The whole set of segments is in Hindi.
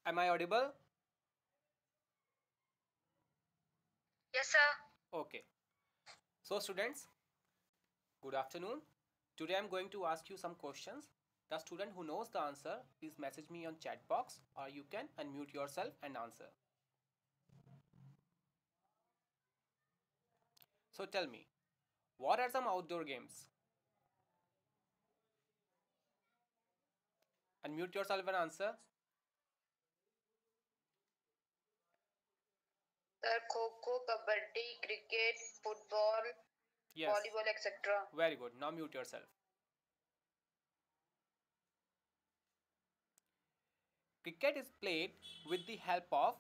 Am I audible? Yes, sir. Okay. So students, good afternoon. Today I'm going to ask you some questions. The student who knows the answer, please message me on chat box or you can unmute yourself and answer. So tell me, what are some outdoor games? Unmute yourself and answer. Sir, Kho-Kho, Kabaddi, Cricket, Football, Yes. Volleyball, etc. Very good. Now mute yourself. Cricket is played with the help of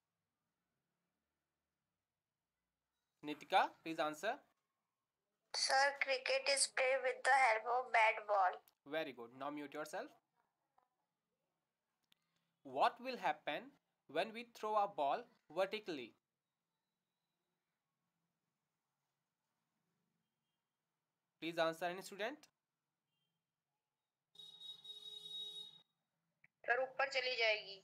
Nitika. Please answer. Sir, cricket is played with the help of bat ball. Very good. Now mute yourself. What will happen when we throw a ball vertically? Please answer, any student. Sir ऊपर चली जाएगी.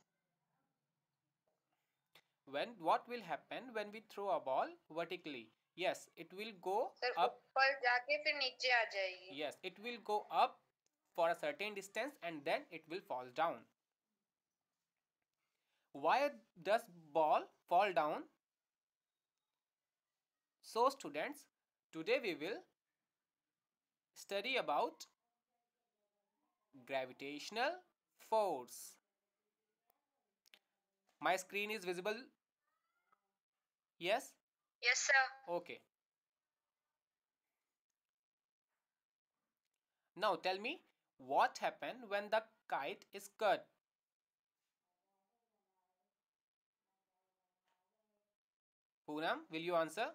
When what will happen when we throw a ball vertically? Yes, it will go sir up. ऊपर जाके फिर नीचे आ जाएगी. Yes, it will go up for a certain distance and then it will fall down. Why does ball fall down? So students, today we will study about gravitational force. My screen is visible? Yes? Yes, sir. Okay. Now tell me, what happened when the kite is cut? Poonam, will you answer?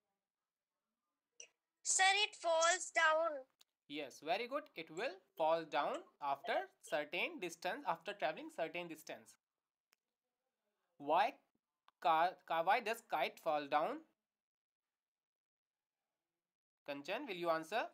Sir, it falls down. Yes, very good. It will fall down after certain distance, after traveling certain distance. Why, why does kite fall down? Kanchan, will you answer?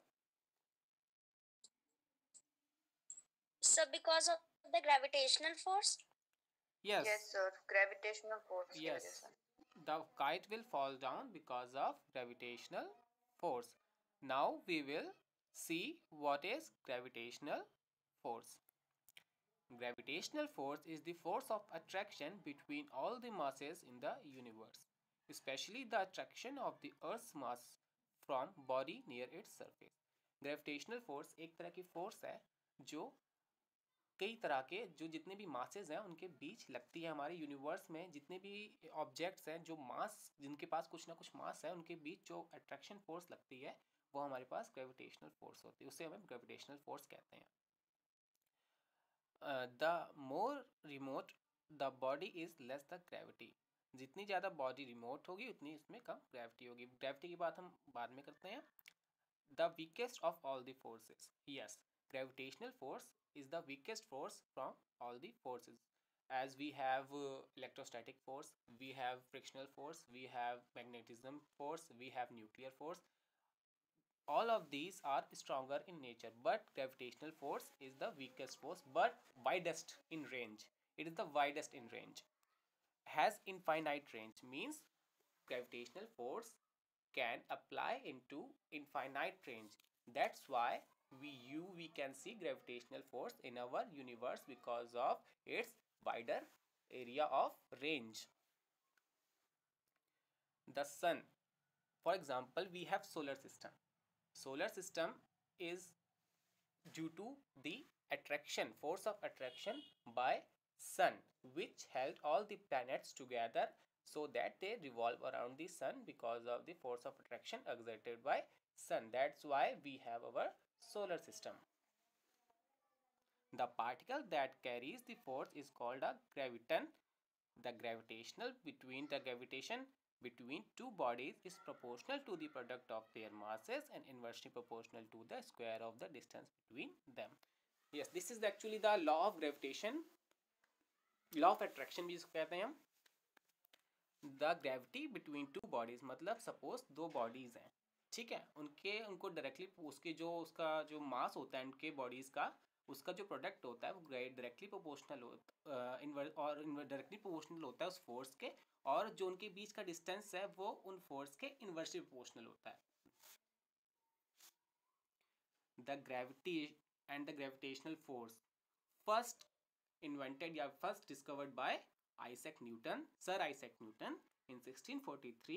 Sir, because of the gravitational force? Yes. Yes, sir. Gravitational force की वजह Yes. से. The kite will fall down because of gravitational force. Now we will see what is gravitational force. Gravitational force is the force of attraction between all the masses in the universe, especially the attraction of the Earth's mass from body near its surface. Gravitational force एक तरह की force है जो कई तरह के जो जितने भी मासेस हैं उनके बीच लगती है हमारे यूनिवर्स में जितने भी ऑब्जेक्ट्स हैं जो मास जिनके पास कुछ ना कुछ मास है उनके बीच जो अट्रैक्शन फोर्स लगती है वो हमारे पास ग्रेविटेशनल फोर्स होती है उसे हमें ग्रेविटेशनल फोर्स कहते हैं. The more remote the body is less the gravity. जितनी ज़्यादा बॉडी रिमोट होगी उतनी इसमें कम ग्रेविटी होगी. ग्रेविटी की बात हम बाद में करते हैं. The weakest of all the forces. Yes, gravitational force is the weakest force from all the forces. As we have electrostatic force, we have frictional force, we have magnetism force, we have nuclear force. All of these are stronger in nature, but gravitational force is the weakest force, but widest in range. It is the widest in range. Has infinite range means gravitational force can apply into infinite range. That's why we can see gravitational force in our universe because of its wider area of range. The sun, for example, we have solar system. Solar system is due to the attraction, force of attraction by sun, which held all the planets together so that they revolve around the sun because of the force of attraction exerted by sun. That's why we have our solar system. The particle that carries the force is called a graviton. The gravitation between two bodies is proportional to the product of their masses and inversely proportional to the square of the distance between them. Yes, this is actually the law of gravitation, law of attraction भी इसको कहते हैं हम. The gravity between two bodies मतलब suppose दो bodies हैं, ठीक है, उनको डायरेक्टली उसके जो उसका जो मास होता है उनके बॉडीज का उसका जो प्रोडक्ट होता है वो डायरेक्टली प्रोपोर्शनल डायरेक्टली प्रोपोर्शनल होता है उस फोर्स के, और जो उनके बीच का डिस्टेंस है वो उन फोर्स के इनवर्सली प्रोपोर्शनल होता है. The gravity and the gravitational force first invented या first discovered by Isaac Newton, Sir Isaac Newton in 1643.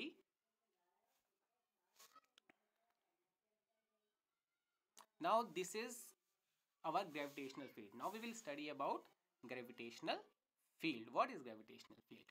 Now this is our gravitational field. Now we will study about gravitational field. What is gravitational field?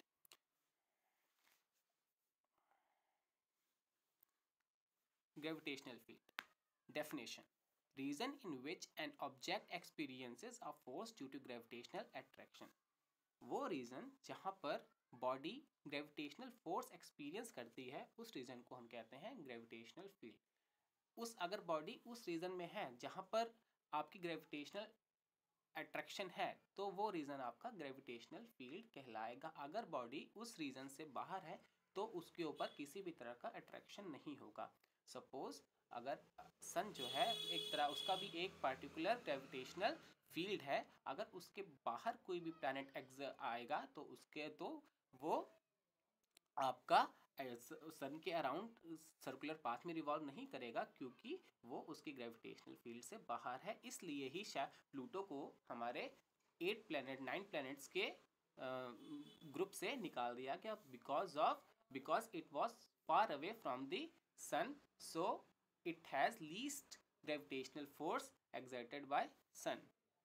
Gravitational field definition: reason in which an object experiences a force due to gravitational attraction. वो रीज़न जहाँ पर बॉडी ग्रेविटेशनल फोर्स एक्सपीरियंस करती है उस रीज़न को हम कहते हैं ग्रेविटेशनल फील्ड. उस अगर बॉडी उस रीज़न में है जहाँ पर आपकी ग्रेविटेशनल अट्रैक्शन है तो वो रीज़न आपका ग्रेविटेशनल फील्ड कहलाएगा. अगर बॉडी उस रीज़न से बाहर है तो उसके ऊपर किसी भी तरह का अट्रैक्शन नहीं होगा. सपोज अगर सन जो है एक तरह उसका भी एक पार्टिकुलर ग्रेविटेशनल फील्ड है, अगर उसके बाहर कोई भी प्लैनेट आएगा तो उसके तो वो आपका सन के अराउंड सर्कुलर पाथ में रिवॉल्व नहीं करेगा क्योंकि वो उसकी ग्रेविटेशनल फील्ड से बाहर है. इसलिए ही शायद प्लूटो को हमारे 9 प्लैनेट्स के ग्रुप से निकाल दिया गया because it was far away from the sun, so it has least gravitational force exerted by sun.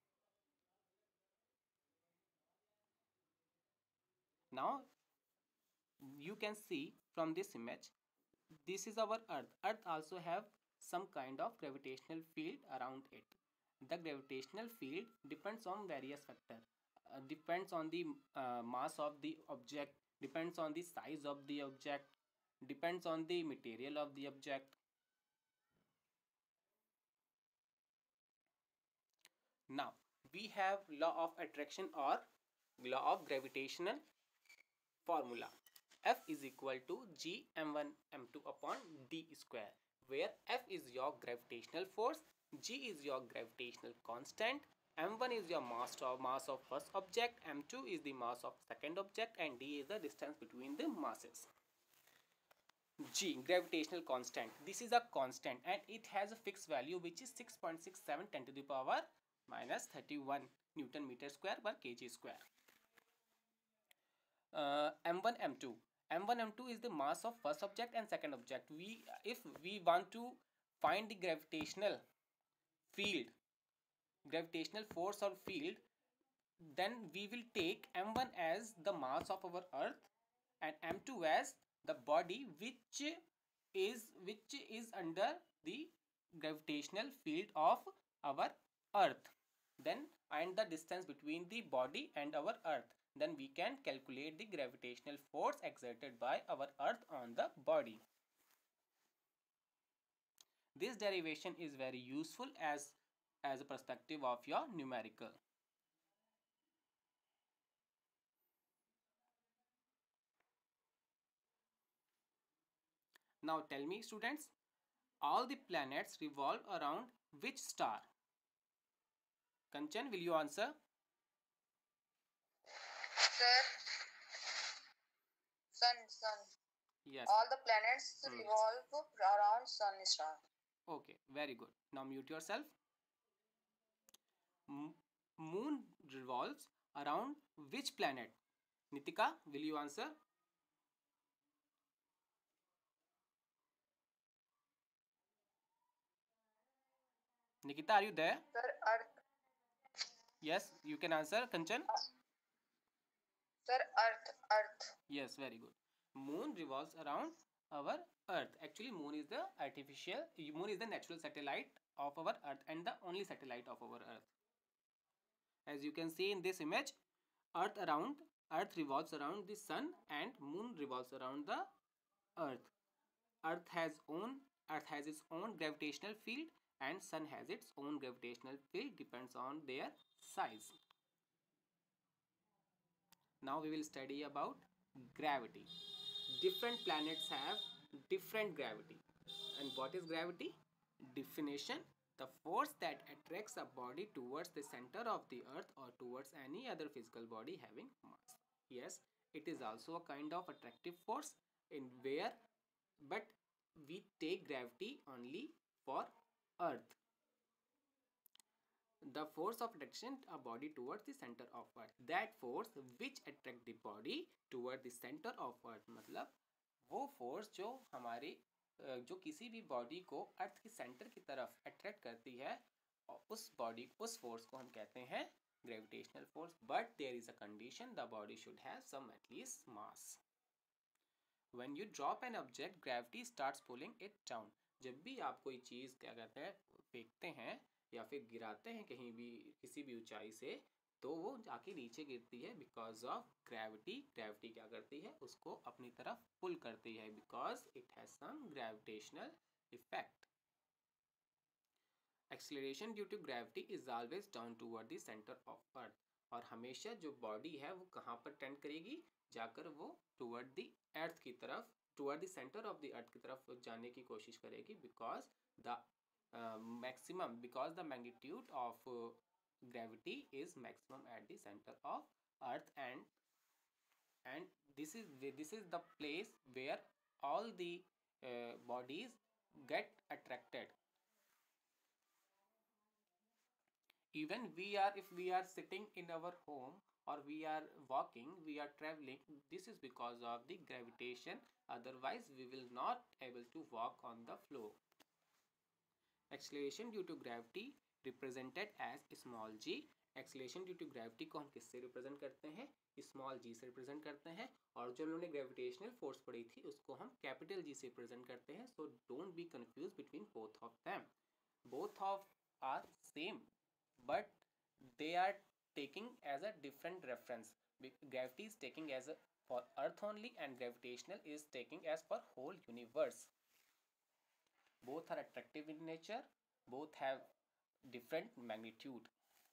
Now you can see from this image, this is our earth. Earth also have some kind of gravitational field around it. The gravitational field depends on various factors, depends on the mass of the object, depends on the size of the object, depends on the material of the object. Now we have law of attraction or law of gravitational formula. F is equal to g m1 m2 upon d square, where F is your gravitational force, g is your gravitational constant, m1 is your mass of first object, m2 is the mass of second object, and d is the distance between the masses. G, gravitational constant. This is a constant and it has a fixed value which is 6.67 10 to the power minus 31 Newton meter square per kg square. M1 M2. M1 M2 is the mass of first object and second object. If we want to find the gravitational field, gravitational force or field, then we will take M1 as the mass of our earth and M2 as the body which is under the gravitational field of our earth, then and the distance between the body and our earth, then we can calculate the gravitational force exerted by our earth on the body. This derivation is very useful as a perspective of your numerical. Now tell me students, all the planets revolve around which star? Kanchan, will you answer? Sir, sun. Yes. All the planets revolve around sun star. Okay, very good. Now mute yourself. Moon revolves around which planet? Nitika, will you answer? Nikita, are you there? Sir, Earth. Yes, you can answer. Kanchan? Sir, Earth. Yes, very good. Moon revolves around our Earth. Actually, Moon is the natural satellite of our Earth and the only satellite of our Earth. As you can see in this image, Earth revolves around the Sun and Moon revolves around the Earth. Earth has its own gravitational field and Sun has its own gravitational field, depends on their size. Now we will study about gravity. Different planets have different gravity. And what is gravity? Definition: The force that attracts a body towards the center of the earth or towards any other physical body having mass. Yes, it is also a kind of attractive force in where, but we take gravity only for earth. The force of attraction a body towards the center of earth, that force which attract the body toward the center of earth, मतलब वो फोर्स जो हमारे जो किसी भी बॉडी को अर्थ के सेंटर की तरफ अट्रैक्ट करती है, और उस फोर्स को हम कहते हैं gravitational force. But there is a condition, the body should have some at least mass. When you drop an object, gravity starts pulling it down. जब भी आप कोई चीज़ क्या कहते हैं फेंकते हैं या फिर गिराते हैं कहीं भी किसी भी ऊंचाई से, तो वो जाके नीचे गिरती है बिकॉज ऑफ ग्रेविटी. ग्रेविटी क्या करती है, उसको अपनी तरफ पुल करती है because it has some gravitational effect. Acceleration due to gravity is always down toward the centre of earth. और हमेशा जो बॉडी है वो कहाँ पर टेंड करेगी, जाकर वो टूवर्ड द अर्थ की तरफ, toward the centre of the earth की तरफ जाने की कोशिश करेगी because the maximum, because the magnitude of gravity is maximum at the center of earth, and this is the place where all the bodies get attracted. Even if we are sitting in our home or we are walking, we are traveling, this is because of the gravitation, otherwise we will not able to walk on the floor. Acceleration due to gravity represented as small g. Acceleration due to gravity को हम किससे रिप्रेजेंट करते हैं, स्मॉल जी से रिप्रेजेंट करते हैं. और जो उन्होंने ग्रेविटेशनल फोर्स पढ़ी थी उसको हम कैपिटल जी से रिप्रेजेंट करते हैं. So don't be confuse between both of them. Both of are same but they are taking as a different reference. Gravity is taking as a for earth only and gravitational is taking as for whole universe. Both are attractive in nature, both have different magnitude.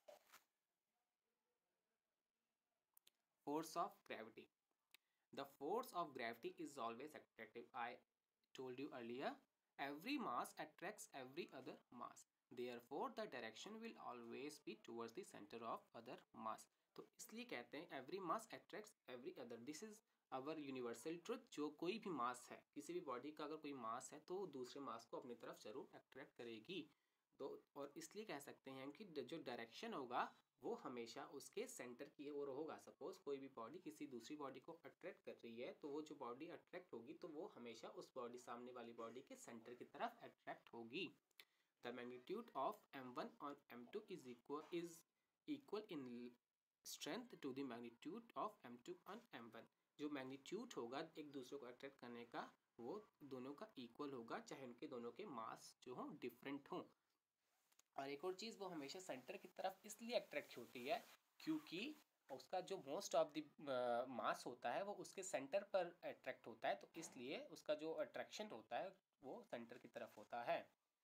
Force of gravity. The force of gravity is always attractive. I told you earlier, every mass attracts every other mass. Therefore the direction will always be towards the center of other mass. तो इसलिए कहते हैं every mass attracts every other. This is our universal truth. जो कोई भी मास है, किसी भी बॉडी का अगर कोई मास है तो दूसरे मास को अपनी तरफ जरूर अट्रैक्ट करेगी. तो और इसलिए कह सकते हैं कि जो डायरेक्शन होगा वो हमेशा उसके सेंटर की ओर होगा. सपोज कोई भी बॉडी किसी दूसरी बॉडी को अट्रैक्ट कर रही है तो वो जो बॉडी अट्रैक्ट होगी तो वो हमेशा उस बॉडी, सामने वाली बॉडी के सेंटर की तरफ अट्रैक्ट होगी. The magnitude of m1 on m2 is equal in strength to the magnitude of m2 on m1. जो मैग्नीट्यूड होगा एक दूसरे को अट्रैक्ट करने का वो दोनों का इक्वल होगा, चाहे उनके दोनों के मास जो हो डिफरेंट हो. और एक और चीज़, वो हमेशा सेंटर की तरफ इसलिए अट्रैक्ट होती है क्योंकि उसका जो मोस्ट ऑफ द मास होता है वो उसके सेंटर पर अट्रैक्ट होता है, तो इसलिए उसका जो अट्रैक्शन होता है वो सेंटर की तरफ होता है.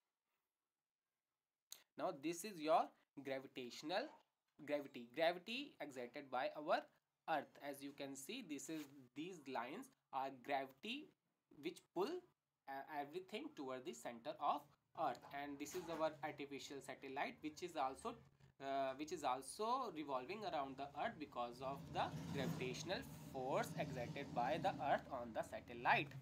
Now this is your gravitational gravity exerted by our earth. As you can see, these lines are gravity which pull everything toward the center of earth, and this is our artificial satellite which is also revolving around the earth because of the gravitational force exerted by the earth on the satellite.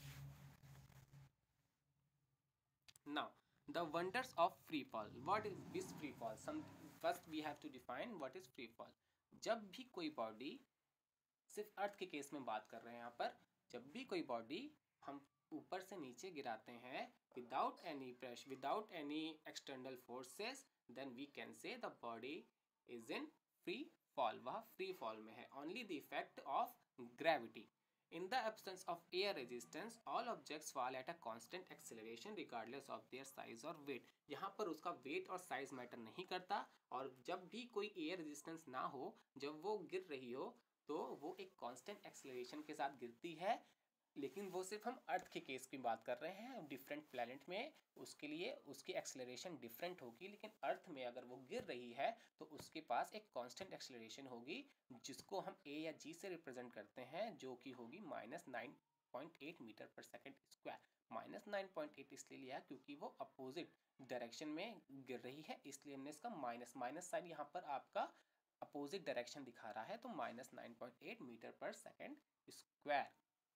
Now the wonders of free fall. What is this free fall? First we have to define what is free fall. जब भी कोई बॉडी, सिर्फ अर्थ के केस में बात कर रहे हैं यहाँ पर, जब भी कोई बॉडी हम ऊपर से नीचे गिराते हैं without any pressure, without any external forces, then we can say the body is in free fall. वह फ्री फॉल में है. Only the effect of gravity. In the absence of air resistance, all objects fall at a constant acceleration regardless of their size or weight. यहाँ पर उसका weight और size matter नहीं करता, और जब भी कोई air resistance ना हो, जब वो गिर रही हो तो वो एक constant acceleration के साथ गिरती है. लेकिन वो सिर्फ हम अर्थ के केस की बात कर रहे हैं. डिफरेंट प्लैनेट में उसके लिए उसकी एक्सेलरेशन डिफरेंट होगी, लेकिन अर्थ में अगर वो गिर रही है तो उसके पास एक कांस्टेंट एक्सेलरेशन होगी जिसको हम ए या जी से रिप्रेजेंट करते हैं, जो कि होगी -9.8 मीटर पर सेकेंड स्क्वायर. -9.8 इसलिए लिया क्योंकि वो अपोजिट डायरेक्शन में गिर रही है, इसलिए हमने इसका माइनस साइन यहाँ पर आपका अपोजिट डायरेक्शन दिखा रहा है, तो -9.8 metre per second square.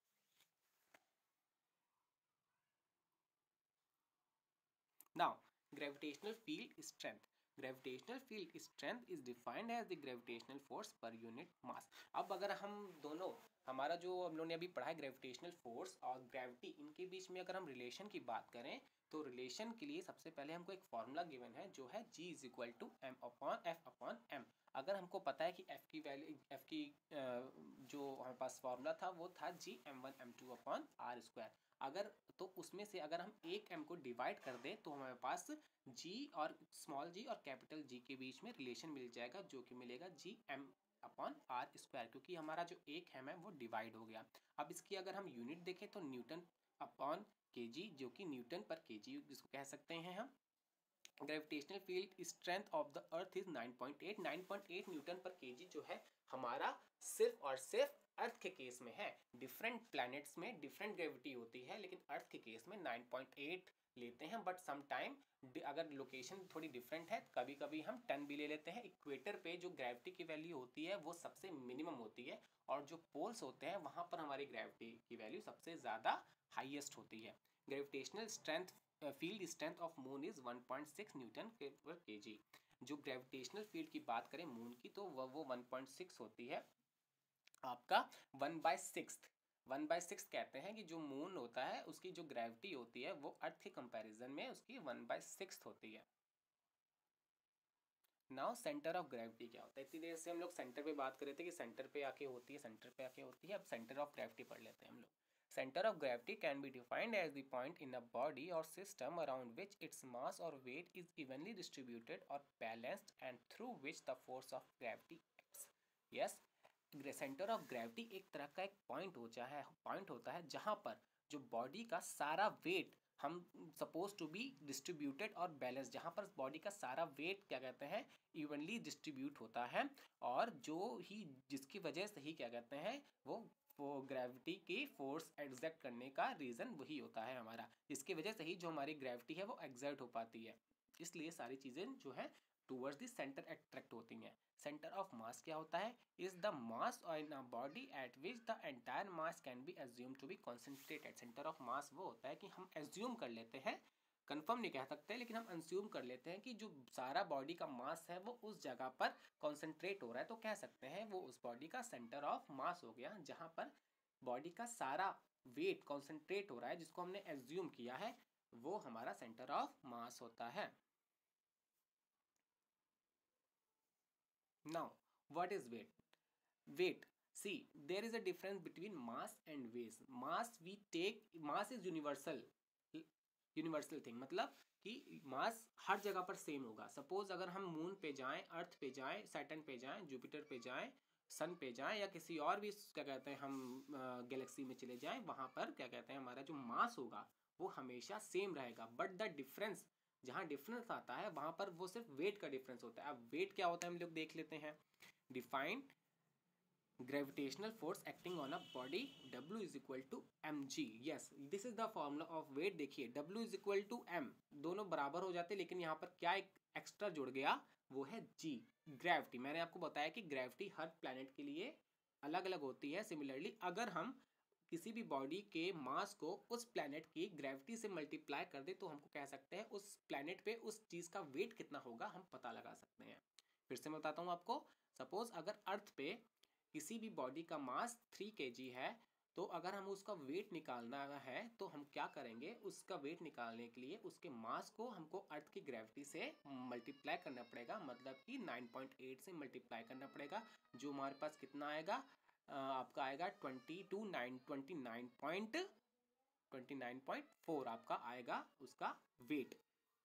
Now gravitational field strength. Gravitational field strength is defined as the gravitational force per unit mass. अब अगर हम दोनों, हमारा जो हम लोगों ने अभी पढ़ा है ग्रेविटेशनल फोर्स और ग्रेविटी, इनके बीच में अगर हम रिलेशन की बात करें तो रिलेशन के लिए सबसे पहले हमको एक फॉर्मूला गिवन है जो है G is equal to M upon F upon M. अगर हमको पता है कि F की वैल्यू, F की जो हमारे पास फॉर्मूला था वो था G m1 m2 upon R square. अगर तो उसमें से अगर हम एक m को डिवाइड कर दें तो हमारे पास G और स्मॉल g और कैपिटल G के बीच में रिलेशन मिल जाएगा जो कि मिलेगा G m upon R square, क्योंकि हमारा जो एक m है वो डिवाइड हो गया। अब इसकी अगर हम यूनिट देखें तो न्यूटन अपॉन kg, जो कि न्यूटन पर kg जिसको कह सकते हैं हम। Gravitational field strength of the earth is 9.8 newton per KG जो है हमारा सिर्फ और सिर्फ अर्थ के केस में है। डिफरेंट प्लैनेट्स में डिफरेंट ग्रेविटी होती है, लेकिन अर्थ के केस में 9.8 लेते हैं। बट सम टाइम अगर लोकेशन थोड़ी डिफरेंट है कभी कभी हम 10 भी ले लेते हैं। इक्वेटर पे जो ग्रेविटी की वैल्यू होती है वो सबसे मिनिमम होती है, और जो पोल्स होते हैं वहाँ पर हमारी ग्रेविटी की वैल्यू सबसे ज़्यादा हाईएस्ट होती है। Gravitational strength field strength of moon is 1.6 newton per KG. जो ग्रेविटेशनल फील्ड की बात करें मून की तो वो 1.6 होती है आपका 1/6 कहते हैं कि जो मून होता है उसकी जो ग्रेविटी होती है वो अर्थ के कंपैरिजन में उसकी 1/6 होती है। नाउ सेंटर ऑफ ग्रेविटी क्या होता है? इतनी देर से हम लोग सेंटर पे बात कर रहे थे कि सेंटर पे आके होती है, सेंटर पे आके होती है। अब सेंटर ऑफ ग्रेविटी पढ़ लेते हैं हम लोग। Center of gravity can be defined as the point in a body or system around which its mass or weight is evenly distributed or balanced and through which the force of gravity acts. Yes, centre of gravity एक तरह का एक पॉइंट होता है जहाँ पर जो बॉडी का सारा वेट हम सपोज टू बी डिस्ट्रीब्यूटेड और बैलेंस, जहाँ पर बॉडी का सारा वेट क्या कहते हैं इवनली डिस्ट्रीब्यूट होता है, और जो ही जिसकी वजह से ही क्या कहते हैं वो ग्रेविटी की फोर्स एग्जर्ट करने का रीज़न वही होता है हमारा, जिसकी वजह से ही जो हमारी ग्रेविटी है वो एग्जर्ट हो पाती है। इसलिए सारी चीज़ें जो है टूवर्ड्स द सेंटर अट्रैक्ट होती हैं। सेंटर ऑफ मास क्या होता है? Is the mass in a body at which the entire mass can be assume to be concentrated. Centre of mass वो होता है कि हम एज्यूम कर लेते हैं, कंफर्म नहीं कह सकते, लेकिन हम एज्यूम कर लेते हैं कि जो सारा बॉडी का मास है वो उस जगह पर कॉन्सेंट्रेट हो रहा है, तो कह सकते हैं वो उस बॉडी का सेंटर ऑफ मास हो गया। जहाँ पर बॉडी का सारा वेट कॉन्सेंट्रेट हो रहा है जिसको हमने एज्यूम किया है वो हमारा सेंटर ऑफ मास होता है। Now, what is weight? Weight. See, there is a difference between mass and weight. Mass is universal thing, मतलब कि मास हर जगह पर सेम होगा। सपोज अगर हम मून पे जाएं, अर्थ पे जाएं, सैटर्न पे जाएं, जुपिटर पे जाएं, सन पे जाएं, या किसी और भी क्या कहते हैं हम गैलेक्सी में चले जाएं, वहाँ पर क्या कहते हैं हमारा जो मास होगा वो हमेशा सेम रहेगा। बट द डिफरेंस, जहाँ डिफरेंस आता है वहाँ पर वो सिर्फ वेट का डिफरेंस होता है। अब वेट क्या होता है हम लोग देख लेते हैं। Defined gravitational force acting on a body, W is equal to mg. yes, this is the formula of weight। देखिए W is equal to m, दोनों बराबर हो जाते हैं, लेकिन यहाँ पर क्या एक एक्स्ट्रा जुड़ गया वो है G, ग्रेविटी। मैंने आपको बताया कि ग्रेविटी हर प्लैनेट के लिए अलग अलग होती है। सिमिलरली अगर हम किसी भी बॉडी के मास को उस प्लैनेट की ग्रेविटी से मल्टीप्लाई कर दे तो हमको कह सकते हैं उस प्लैनेट पे उस चीज़ का वेट कितना होगा हम पता लगा सकते हैं। फिर से मैं बताता हूँ आपको। सपोज अगर अर्थ पे किसी भी बॉडी का मास 3 kg है, तो अगर हम उसका वेट निकालना है तो हम क्या करेंगे, उसका वेट निकालने के लिए उसके मास को हमको अर्थ की ग्रेविटी से मल्टीप्लाई करना पड़ेगा, मतलब कि 9.8 से मल्टीप्लाई करना पड़ेगा, जो हमारे पास कितना आएगा आपका आएगा 29.4 आपका आएगा उसका वेट।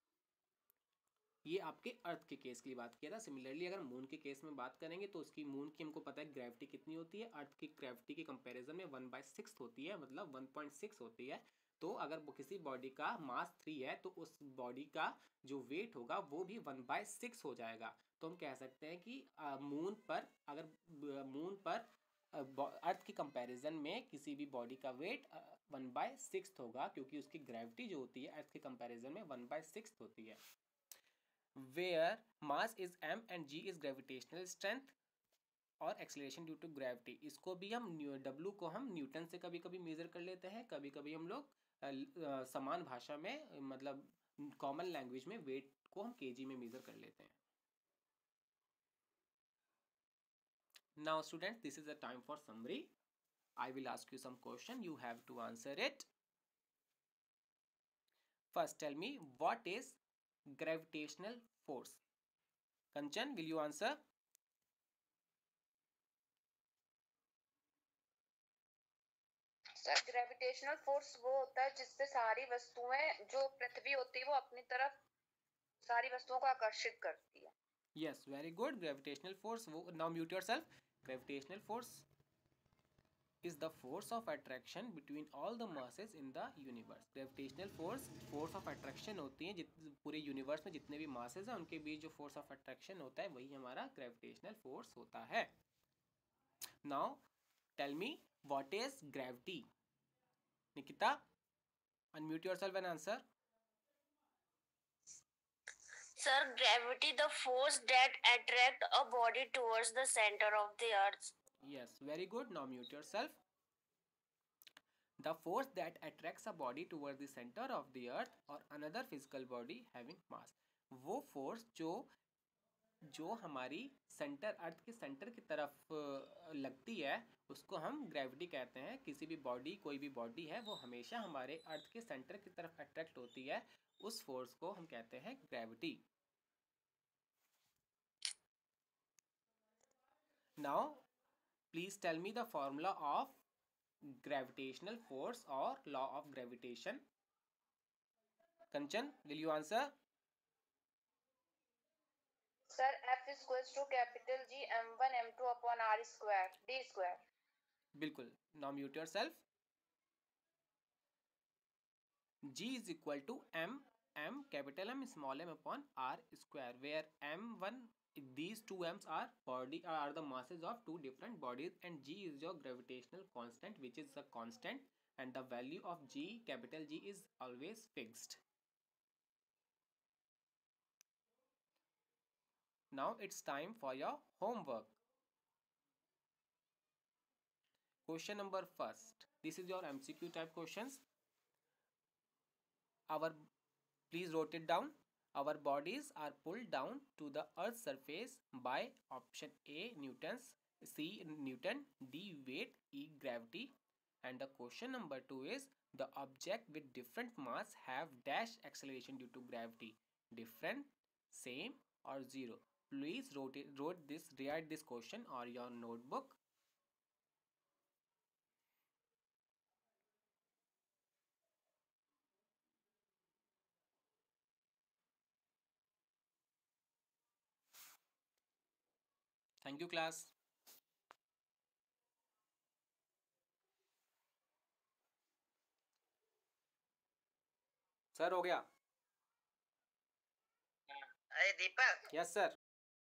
ये आपके अर्थ के केस की बात किया था। सिमिलरली अगर मून के केस में बात करेंगे तो उसकी मून की हमको पता है ग्रेविटी कितनी होती है, अर्थ की ग्रेविटी के कंपैरिजन में 1/6 होती है, मतलब 1.6 होती है। तो अगर वो किसी बॉडी का मास 3 है तो उस बॉडी का जो वेट होगा वो भी 1/6 हो जाएगा। तो हम कह सकते हैं कि मून पर अर्थ की कंपैरिजन में किसी भी बॉडी का वेट 1/6 होगा, क्योंकि उसकी ग्रेविटी जो होती है अर्थ के कंपैरिजन में 1/6 होती है. Where mass is m and g is gravitational strength और एक्सेलरेशन ड्यू टू ग्रेविटी. इसको भी हम W को हम न्यूटन से कभी कभी मेजर कर लेते हैं, कभी कभी हम लोग समान भाषा में मतलब कॉमन लैंग्वेज में वेट को हम केजी में मेजर कर लेते हैं. Now students, this is the time for summary. I will ask you some question, you have to answer it. First tell me what is gravitational force. Kanchan, will you answer? Sir gravitational force वो होता है जिससे सारी वस्तुएं जो पृथ्वी होती है वो अपनी तरफ सारी वस्तुओं को आकर्षित करती है. Yes, very good. Gravitational force. Now mute yourself. Gravitational force is the force of attraction between all the masses in the universe. Gravitational force of attraction होती है पूरे यूनिवर्स में जितने भी masses हैं उनके बीच जो force of attraction होता है वही हमारा gravitational force होता है. Now tell me what is gravity. Nikita, unmute yourself and answer. Sir, gravity, the force that attract a body towards the center of the earth. Yes, very good. Now mute yourself. The force that attracts a body towards the center of the earth or another physical body having mass. वो force जो हमारी सेंटर अर्थ के सेंटर की तरफ लगती है उसको हम ग्रेविटी कहते हैं. किसी भी बॉडी, कोई भी बॉडी है वो हमेशा हमारे अर्थ के सेंटर की तरफ अट्रैक्ट होती है, उस फोर्स को हम कहते हैं gravity. Now please tell me the formula of gravitational force or law of gravitation. Kanchan, will you answer? Sir, F is equals to capital G m1 m2 upon r square d square. बिल्कुल. Now mute yourself. G is equal to m capital M small m upon r square, where m1, these two m's are the masses of two different bodies, and G is your gravitational constant, which is a constant, and the value of G, capital G, is always fixed. Now it's time for your homework. Question number first. This is your MCQ type questions. Please write it down. Our bodies are pulled down to the earth's surface by option A Newton's, C Newton, D weight, E gravity. And the question number 2 is the object with different mass have dash acceleration due to gravity. Different, same or zero. Please write this question on your notebook. Thank you class. Sir हो गया? अरे दीपक. Yes sir.